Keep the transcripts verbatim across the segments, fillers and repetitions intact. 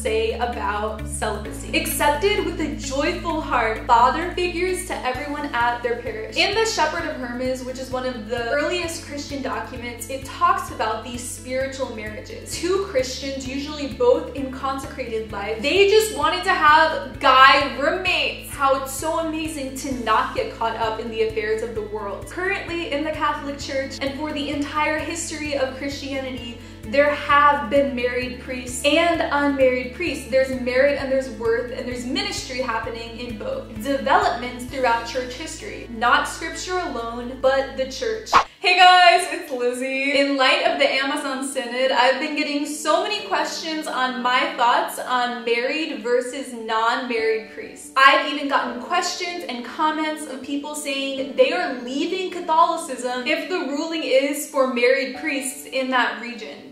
say about celibacy. Accepted with a joyful heart, father figures to everyone at their parish. In the Shepherd of Hermas, which is one of the earliest Christian documents, it talks about these spiritual marriages. Two Christians, usually both in consecrated life, they just wanted to have guy roommates. How it's so amazing to not get caught up in the affairs of the world. Currently in the Catholic Church, and for the entire history of Christianity, there have been married priests and unmarried priests. There's merit and there's worth and there's ministry happening in both. Developments throughout church history. Not scripture alone, but the church. Hey guys, it's Lizzie. In light of the Amazon Synod, I've been getting so many questions on my thoughts on married versus non-married priests. I've even gotten questions and comments of people saying they are leaving Catholicism if the ruling is for married priests in that region.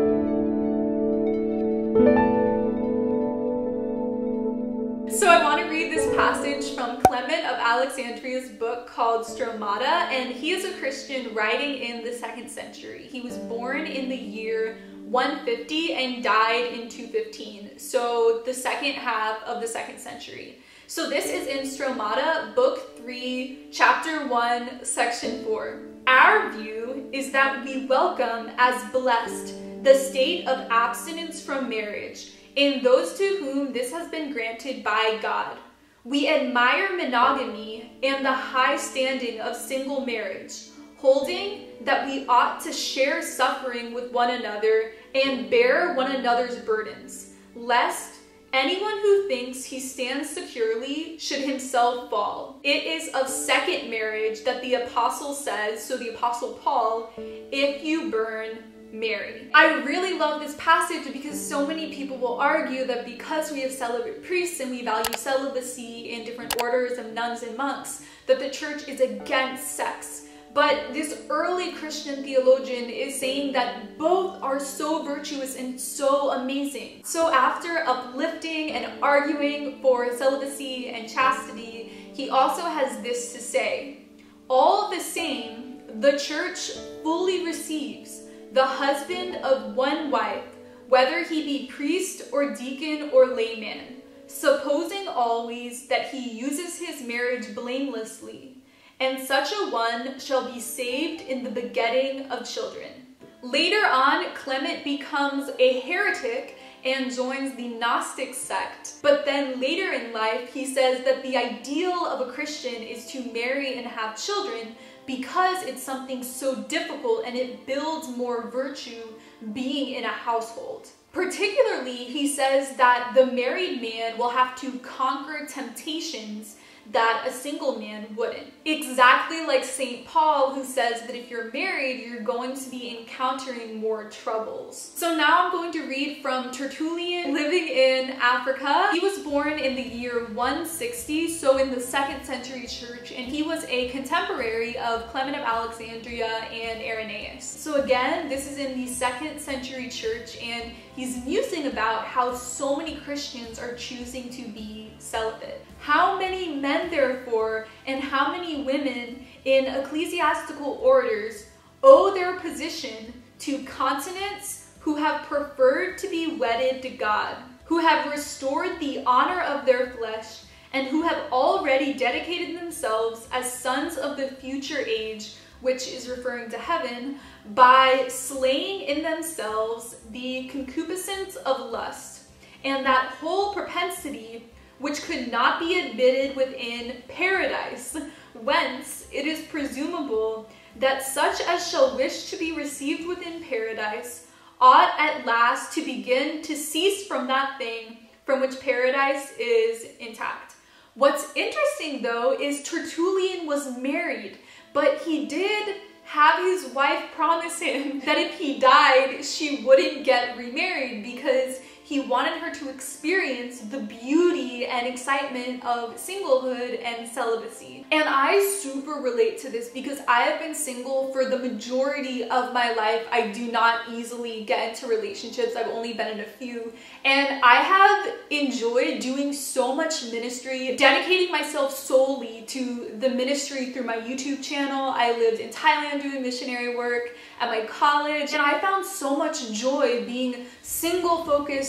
So I want to read this passage from Clement of Alexandria's book called Stromata, and he is a Christian writing in the second century. He was born in the year one fifty and died in two fifteen, so the second half of the second century. So this is in Stromata, book three, chapter one, section four. Our view is that we welcome as blessed the state of abstinence from marriage in those to whom this has been granted by God. We admire monogamy and the high standing of single marriage, holding that we ought to share suffering with one another and bear one another's burdens, lest anyone who thinks he stands securely should himself fall. It is of second marriage that the apostle says, so the apostle Paul, if you burn, marry. I really love this passage because so many people will argue that because we have celibate priests and we value celibacy in different orders of nuns and monks, that the church is against sex. But this early Christian theologian is saying that both are so virtuous and so amazing. So after uplifting and arguing for celibacy and chastity, he also has this to say: all the same, the church fully receives the husband of one wife, whether he be priest or deacon or layman, supposing always that he uses his marriage blamelessly, and such a one shall be saved in the begetting of children. Later on, Clement becomes a heretic and joins the Gnostic sect. But then later in life, he says that the ideal of a Christian is to marry and have children because it's something so difficult and it builds more virtue being in a household. Particularly, he says that the married man will have to conquer temptations that a single man wouldn't. Exactly like Saint Paul, who says that if you're married, you're going to be encountering more troubles. So now I'm going to read from Tertullian, living in Africa. He was born in the year one sixty, so in the second century church, and he was a contemporary of Clement of Alexandria and Irenaeus. So again, this is in the second century church, and he's musing about how so many Christians are choosing to be celibate. How many men, therefore, and how many women in ecclesiastical orders owe their position to continents who have preferred to be wedded to God, who have restored the honor of their flesh, and who have already dedicated themselves as sons of the future age, which is referring to heaven, by slaying in themselves the concupiscence of lust, and that whole propensity which could not be admitted within paradise, whence it is presumable that such as shall wish to be received within paradise ought at last to begin to cease from that thing from which paradise is intact. What's interesting though is Tertullian was married, but he did have his wife promise him that if he died, she wouldn't get remarried because he wanted her to experience the beauty and excitement of singlehood and celibacy. And I super relate to this because I have been single for the majority of my life. I do not easily get into relationships. I've only been in a few. And I have enjoyed doing so much ministry, dedicating myself solely to the ministry through my YouTube channel. I lived in Thailand doing missionary work at my college, and I found so much joy being single focused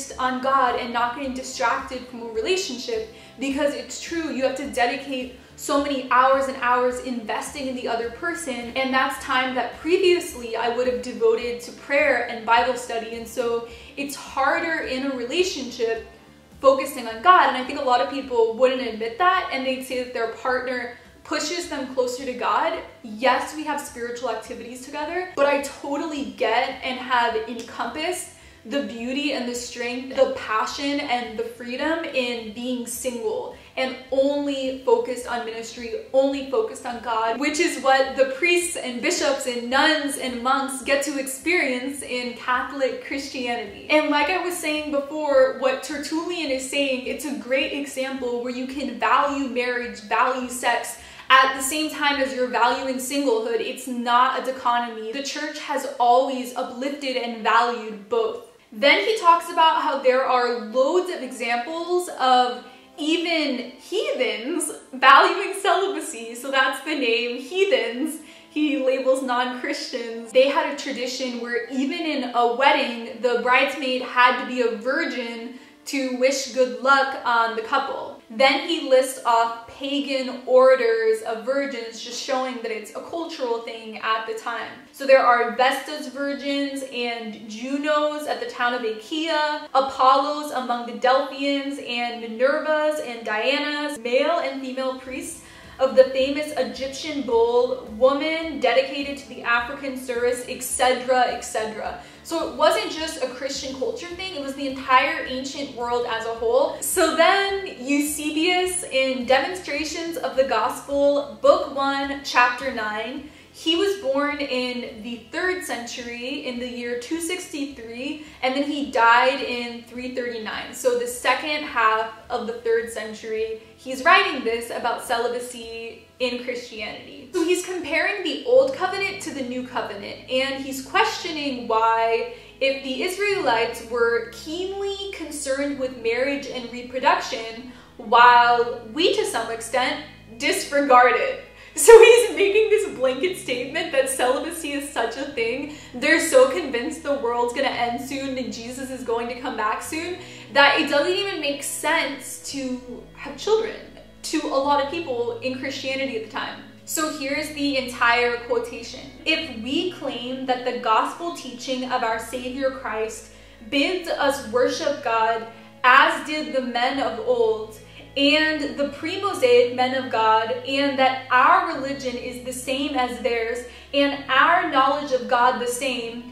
focused on God and not getting distracted from a relationship, because it's true, you have to dedicate so many hours and hours investing in the other person, and that's time that previously I would have devoted to prayer and Bible study. And so it's harder in a relationship focusing on God. And I think a lot of people wouldn't admit that, and they'd say that their partner pushes them closer to God. Yes, we have spiritual activities together, but I totally get and have encompassed the beauty and the strength, the passion and the freedom in being single and only focused on ministry, only focused on God, which is what the priests and bishops and nuns and monks get to experience in Catholic Christianity. And like I was saying before, what Tertullian is saying, it's a great example where you can value marriage, value sex, at the same time as you're valuing singlehood. It's not a dichotomy. The church has always uplifted and valued both. Then he talks about how there are loads of examples of even heathens valuing celibacy. So that's the name, heathens. He labels non-Christians. They had a tradition where even in a wedding, the bridesmaid had to be a virgin to wish good luck on the couple. Then he lists off pagan orders of virgins, just showing that it's a cultural thing at the time. So there are Vesta's virgins and Junos at the town of Achaia, Apollos among the Delphians, and Minervas and Dianas, male and female priests of the famous Egyptian bull, woman dedicated to the African Surus, et cetera, et cetera. So it wasn't just a Christian culture thing, it was the entire ancient world as a whole. So then Eusebius, in Demonstrations of the Gospel, book one, chapter nine, he was born in the third century in the year two sixty-three, and then he died in three thirty-nine. So the second half of the third century, he's writing this about celibacy in Christianity. So he's comparing the Old Covenant to the New Covenant, and he's questioning why, if the Israelites were keenly concerned with marriage and reproduction, while we to some extent disregard it. So he's making this blanket statement that celibacy is such a thing. They're so convinced the world's gonna end soon and Jesus is going to come back soon that it doesn't even make sense to have children to a lot of people in Christianity at the time. So here's the entire quotation. If we claim that the gospel teaching of our Savior Christ bids us worship God as did the men of old, and the pre-Mosaic men of God, and that our religion is the same as theirs, and our knowledge of God the same,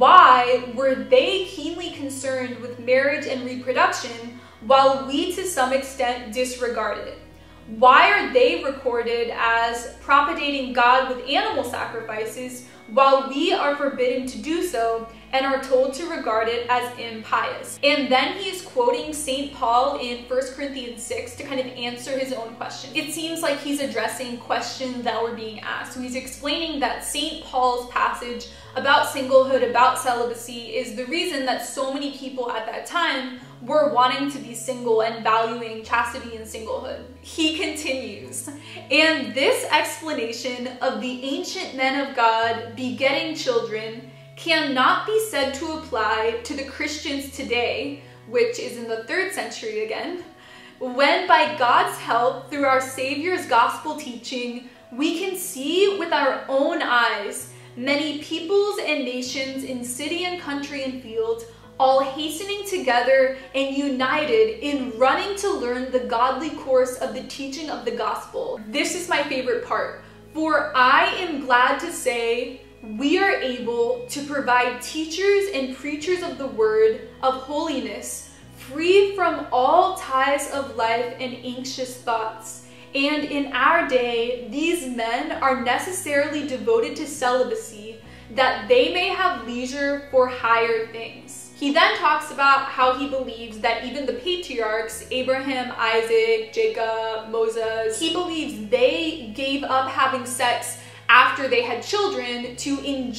why were they keenly concerned with marriage and reproduction, while we to some extent disregard it? Why are they recorded as propagating God with animal sacrifices, while we are forbidden to do so and are told to regard it as impious? And then he's quoting Saint Paul in First Corinthians six to kind of answer his own question. It seems like he's addressing questions that were being asked. So he's explaining that Saint Paul's passage about singlehood, about celibacy, is the reason that so many people at that time were wanting to be single and valuing chastity and singlehood. He continues, and this explanation of the ancient men of God begetting children cannot be said to apply to the Christians today, which is in the third century again, when by God's help, through our Savior's gospel teaching, we can see with our own eyes many peoples and nations in city and country and field, all hastening together and united in running to learn the godly course of the teaching of the gospel. This is my favorite part. For I am glad to say we are able to provide teachers and preachers of the word of holiness, free from all ties of life and anxious thoughts. And in our day, these men are necessarily devoted to celibacy, that they may have leisure for higher things. He then talks about how he believes that even the patriarchs, Abraham, Isaac, Jacob, Moses, he believes they gave up having sex after they had children to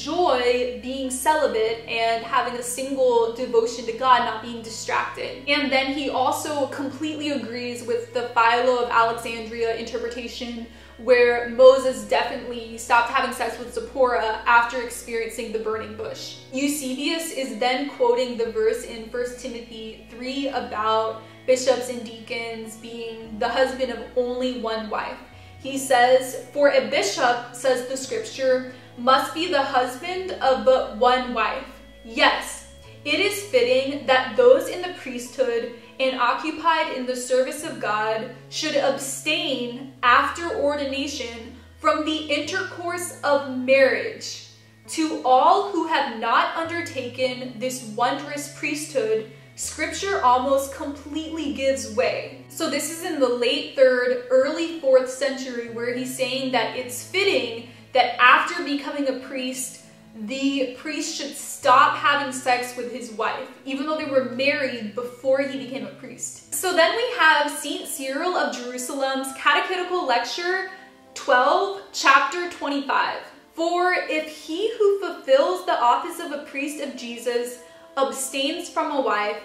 enjoy being celibate and having a single devotion to God, not being distracted. And then he also completely agrees with the Philo of Alexandria interpretation, where Moses definitely stopped having sex with Zipporah after experiencing the burning bush. Eusebius is then quoting the verse in First Timothy three about bishops and deacons being the husband of only one wife. He says, "For a bishop, says the scripture, must be the husband of but one wife. Yes, it is fitting that those in the priesthood and occupied in the service of God should abstain after ordination from the intercourse of marriage. To all who have not undertaken this wondrous priesthood, Scripture almost completely gives way." So this is in the late third, early fourth century, where he's saying that it's fitting that after becoming a priest, the priest should stop having sex with his wife, even though they were married before he became a priest. So then we have Saint Cyril of Jerusalem's Catechetical Lecture twelve, chapter twenty-five. "For if he who fulfills the office of a priest of Jesus abstains from a wife,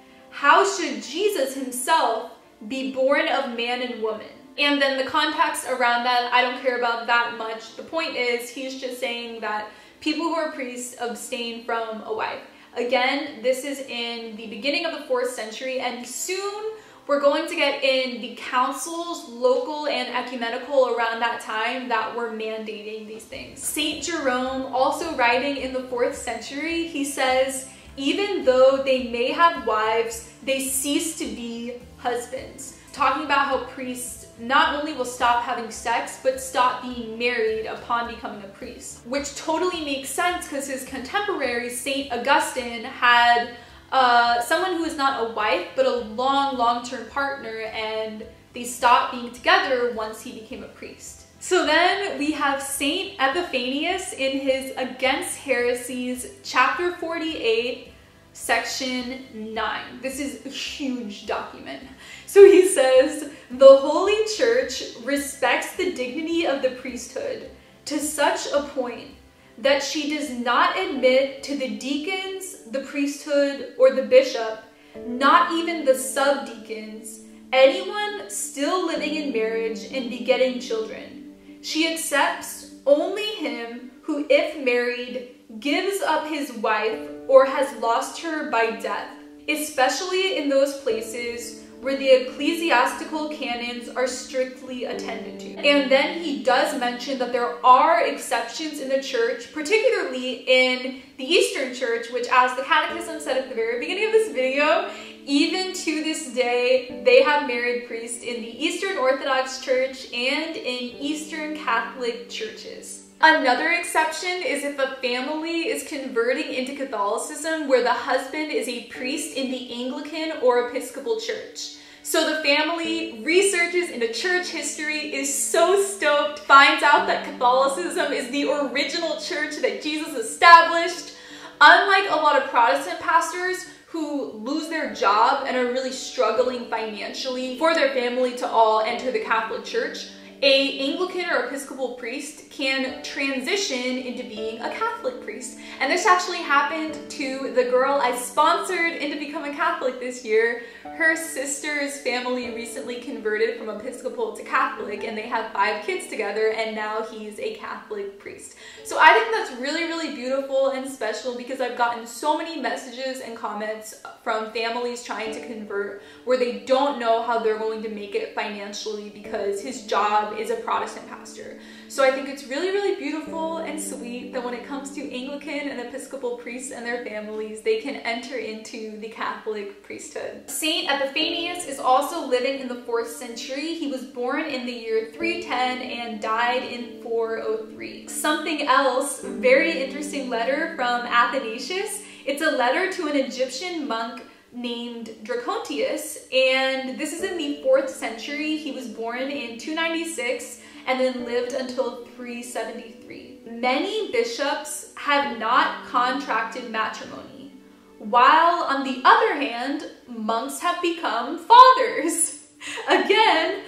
how should Jesus himself be born of man and woman?" And then the context around that, I don't care about that much. The point is, he's just saying that people who are priests abstain from a wife. Again, this is in the beginning of the fourth century, and soon we're going to get in the councils, local and ecumenical, around that time that were mandating these things. Saint Jerome, also writing in the fourth century, he says, "Even though they may have wives, they cease to be husbands." Talking about how priests not only will stop having sex, but stop being married upon becoming a priest. Which totally makes sense, because his contemporary, Saint Augustine, had uh, someone who is not a wife, but a long, long-term partner, and they stopped being together once he became a priest. So then we have Saint Epiphanius in his Against Heresies, chapter forty-eight, section nine. This is a huge document. So he says, "The Holy Church respects the dignity of the priesthood to such a point that she does not admit to the deacons, the priesthood, or the bishop, not even the subdeacons, anyone still living in marriage and begetting children. She accepts only him who, if married, gives up his wife or has lost her by death, especially in those places where the ecclesiastical canons are strictly attended to." And then he does mention that there are exceptions in the church, particularly in the Eastern Church, which, as the Catechism said at the very beginning of this video, even to this day, they have married priests in the Eastern Orthodox Church and in Eastern Catholic churches. Another exception is if a family is converting into Catholicism where the husband is a priest in the Anglican or Episcopal Church. So the family researches into church history, is so stoked, finds out that Catholicism is the original church that Jesus established. Unlike a lot of Protestant pastors who lose their job and are really struggling financially for their family to all enter the Catholic Church, a Anglican or Episcopal priest can transition into being a Catholic priest. And this actually happened to the girl I sponsored into becoming Catholic this year. Her sister's family recently converted from Episcopal to Catholic, and they have five kids together, and now he's a Catholic priest. So I think that's really, really beautiful and special, because I've gotten so many messages and comments from families trying to convert where they don't know how they're going to make it financially because his job is a Protestant pastor. So I think it's really, really beautiful and sweet that when it comes to Anglican and Episcopal priests and their families, they can enter into the Catholic priesthood. Saint Epiphanius is also living in the fourth century. He was born in the year three ten and died in four oh three. Something else, very interesting letter from Athanasius. It's a letter to an Egyptian monk named Dracontius, and this is in the fourth century. He was born in two ninety-six and then lived until three seventy-three. Many bishops have not contracted matrimony, while on the other hand, monks have become fathers. Again,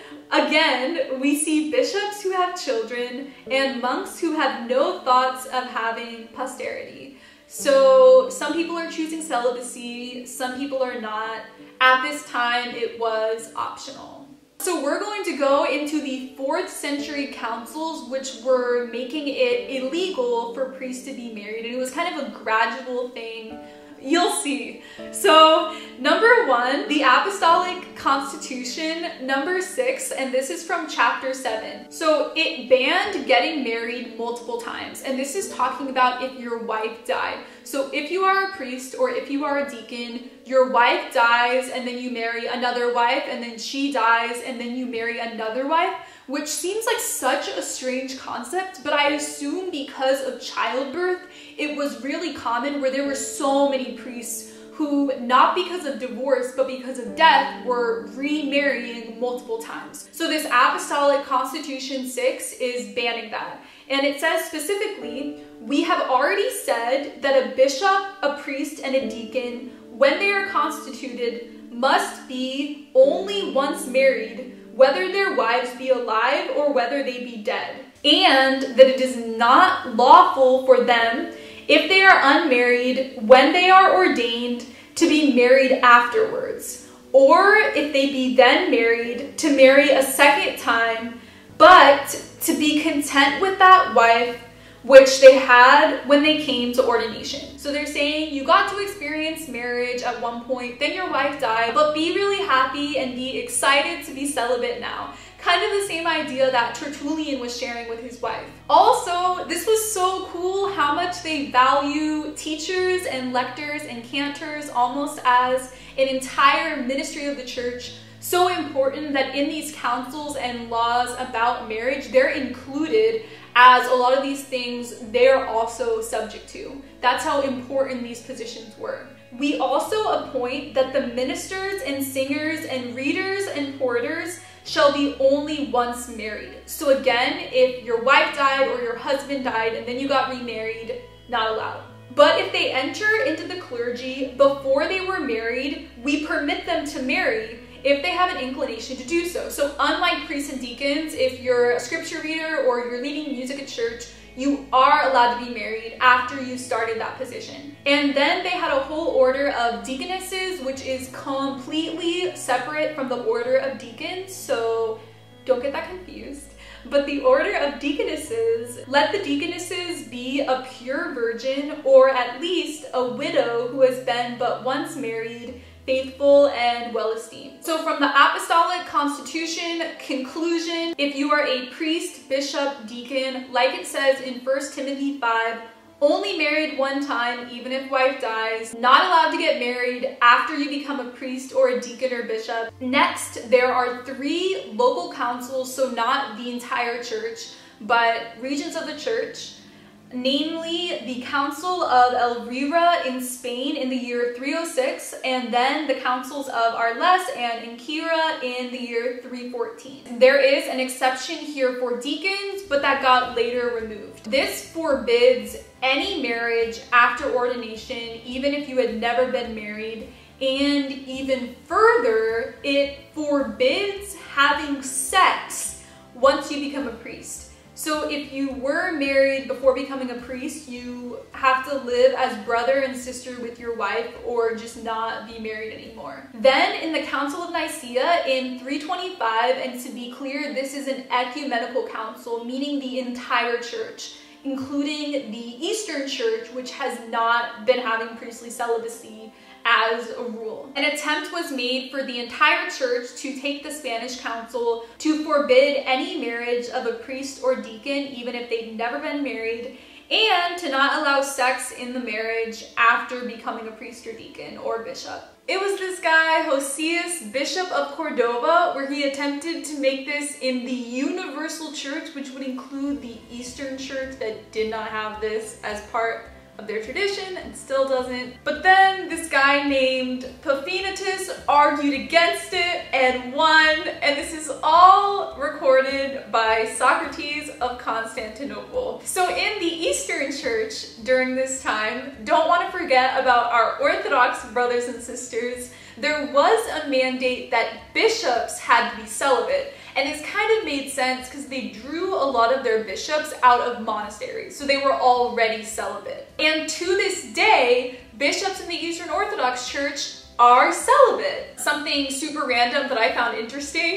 again, we see bishops who have children and monks who have no thoughts of having posterity. So some people are choosing celibacy, some people are not. At this time, it was optional. So we're going to go into the fourth century councils, which were making it illegal for priests to be married. And it was kind of a gradual thing. You'll see. So number one, the Apostolic Constitution, number six, and this is from chapter seven. So it banned getting married multiple times. And this is talking about if your wife died. So if you are a priest or if you are a deacon, your wife dies and then you marry another wife and then she dies and then you marry another wife, which seems like such a strange concept, but I assume because of childbirth, it was really common where there were so many priests who, not because of divorce, but because of death, were remarrying multiple times. So this Apostolic Constitution six is banning that. And it says specifically, we have already said that a bishop, a priest, and a deacon, when they are constituted, must be only once married, whether their wives be alive or whether they be dead. And that it is not lawful for them, if they are unmarried, when they are ordained, to be married afterwards. Or if they be then married, to marry a second time, but to be content with that wife which they had when they came to ordination. So they're saying you got to experience marriage at one point, then your wife died, but be really happy and be excited to be celibate now. Kind of the same idea that Tertullian was sharing with his wife. Also, this was so cool how much they value teachers and lectors and cantors almost as an entire ministry of the church. So important that in these councils and laws about marriage, they're included, as a lot of these things they're also subject to. That's how important these positions were. We also appoint that the ministers and singers and readers and porters shall be only once married. So again, if your wife died or your husband died and then you got remarried, not allowed. But if they enter into the clergy before they were married, we permit them to marry if they have an inclination to do so. So unlike priests and deacons, if you're a scripture reader or you're leading music at church, you are allowed to be married after you started that position. And then they had a whole order of deaconesses, which is completely separate from the order of deacons, so don't get that confused. But the order of deaconesses, let the deaconesses be a pure virgin or at least a widow who has been but once married, faithful and well-esteemed. So from the Apostolic Constitution conclusion, if you are a priest, bishop, deacon, like it says in First Timothy five, only married one time, even if wife dies, not allowed to get married after you become a priest or a deacon or bishop. Next, there are three local councils, so not the entire church, but regions of the church. Namely, the Council of Elvira in Spain in the year three oh six, and then the councils of Arles and Ancyra in the year three fourteen. There is an exception here for deacons, but that got later removed. This forbids any marriage after ordination, even if you had never been married, and even further, it forbids having sex once you become a priest. So if you were married before becoming a priest, you have to live as brother and sister with your wife or just not be married anymore. Then in the Council of Nicaea in three twenty-five, and to be clear, this is an ecumenical council, meaning the entire church, including the Eastern Church, which has not been having priestly celibacy as a rule. An attempt was made for the entire church to take the Spanish Council to forbid any marriage of a priest or deacon, even if they'd never been married, and to not allow sex in the marriage after becoming a priest or deacon or bishop. It was this guy, Josias, Bishop of Cordova, where he attempted to make this in the universal church, which would include the Eastern Church that did not have this as part of their tradition and still doesn't. But then this guy named Paphnutius argued against it and won, and this is all recorded by Socrates of Constantinople. So in the Eastern Church during this time, don't want to forget about our Orthodox brothers and sisters, there was a mandate that bishops had to be celibate. And this kind of made sense because they drew a lot of their bishops out of monasteries, so they were already celibate. And to this day, bishops in the Eastern Orthodox Church are celibate. Something super random that I found interesting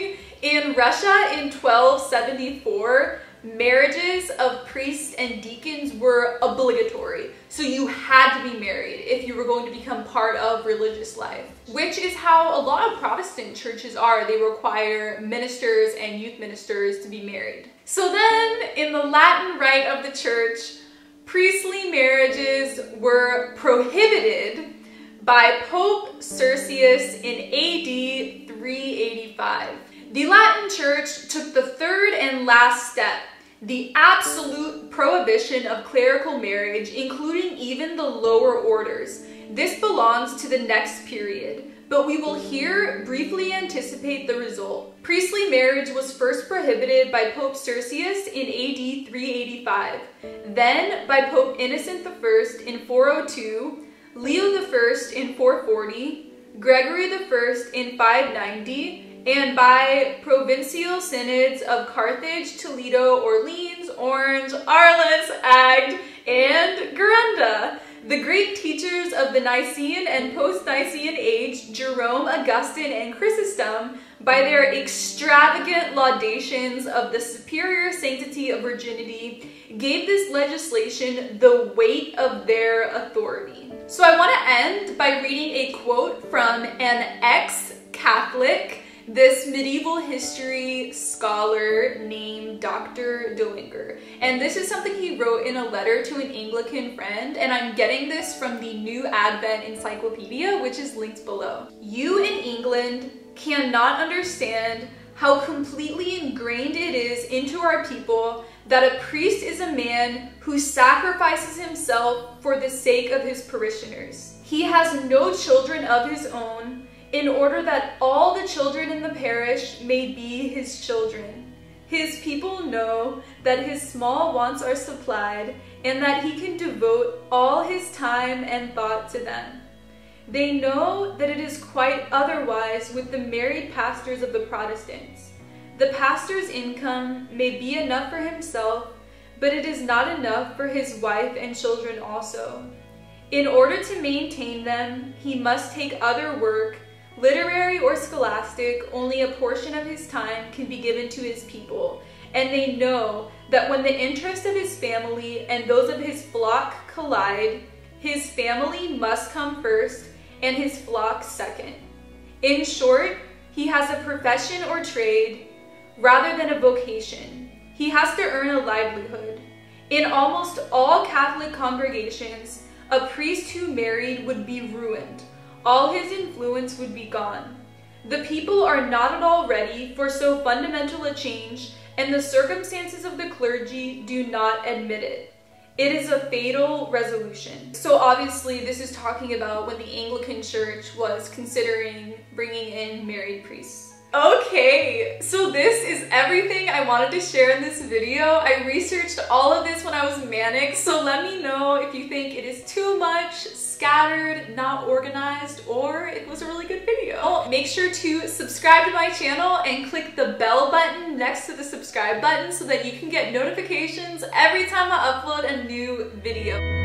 In Russia in twelve seventy-four, marriages of priests and deacons were obligatory. So you had to be married if you were going to become part of religious life, which is how a lot of Protestant churches are. They require ministers and youth ministers to be married. So then in the Latin rite of the church, priestly marriages were prohibited by Pope Siricius in A D three eighty-five. The Latin Church took the third and last step, the absolute prohibition of clerical marriage, including even the lower orders. This belongs to the next period, but we will here briefly anticipate the result. Priestly marriage was first prohibited by Pope Siricius in A D three eighty-five, then by Pope Innocent the First in four oh two, Leo the First in four forty, Gregory the First in five ninety, and by provincial synods of Carthage, Toledo, Orleans, Orange, Arles, Agde, and Garenda. The great teachers of the Nicene and post-Nicene age, Jerome, Augustine, and Chrysostom, by their extravagant laudations of the superior sanctity of virginity, gave this legislation the weight of their authority. So I want to end by reading a quote from an ex-Catholic, this medieval history scholar named Doctor Döllinger. And this is something he wrote in a letter to an Anglican friend, and I'm getting this from the New Advent Encyclopedia, which is linked below. You in England cannot understand how completely ingrained it is into our people that a priest is a man who sacrifices himself for the sake of his parishioners. He has no children of his own, in order that all the children in the parish may be his children. His people know that his small wants are supplied, and that he can devote all his time and thought to them. They know that it is quite otherwise with the married pastors of the Protestants. The pastor's income may be enough for himself, but it is not enough for his wife and children also. In order to maintain them, he must take other work, literary or scholastic. Only a portion of his time can be given to his people, and they know that when the interests of his family and those of his flock collide, his family must come first and his flock second. In short, he has a profession or trade rather than a vocation. He has to earn a livelihood. In almost all Catholic congregations, a priest who married would be ruined. All his influence would be gone. The people are not at all ready for so fundamental a change, and the circumstances of the clergy do not admit it. It is a fatal resolution. So obviously this is talking about when the Anglican Church was considering bringing in married priests. Okay, so this is everything I wanted to share in this video. I researched all of this when I was manic, so let me know if you think it is too much, scattered, not organized, or it was a really good video. Make sure to subscribe to my channel and click the bell button next to the subscribe button so that you can get notifications every time I upload a new video.